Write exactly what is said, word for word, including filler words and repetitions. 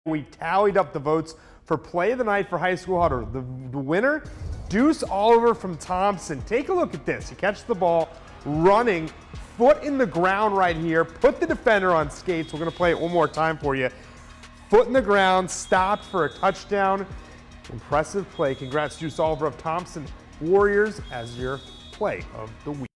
We tallied up the votes for play of the night for high school huddle. The, the winner, Deuce Oliver from Thompson. Take a look at this. He catches the ball, running, foot in the ground right here, put the defender on skates. We're going to play it one more time for you. Foot in the ground, stopped for a touchdown. Impressive play. Congrats, Deuce Oliver of Thompson Warriors, as your play of the week.